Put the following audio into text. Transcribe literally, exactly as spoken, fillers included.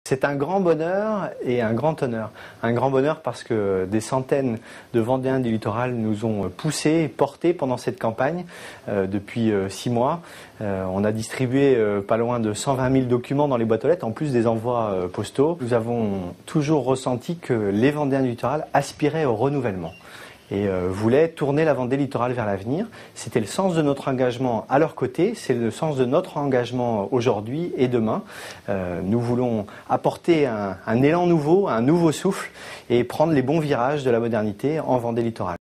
C'est un grand bonheur et un grand honneur. Un grand bonheur parce que des centaines de Vendéens du littoral nous ont poussés et portés pendant cette campagne euh, depuis euh, six mois. Euh, on a distribué euh, pas loin de cent vingt mille documents dans les boîtes aux lettres, en plus des envois euh, postaux. Nous avons toujours ressenti que les Vendéens du littoral aspiraient au renouvellement et euh, voulaient tourner la Vendée littorale vers l'avenir. C'était le sens de notre engagement à leur côté, c'est le sens de notre engagement aujourd'hui et demain. Euh, nous voulons apporter un, un élan nouveau, un nouveau souffle et prendre les bons virages de la modernité en Vendée littorale.